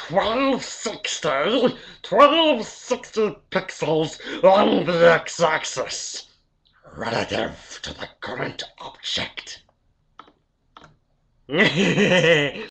1260 pixels on the x-axis, relative to the current object.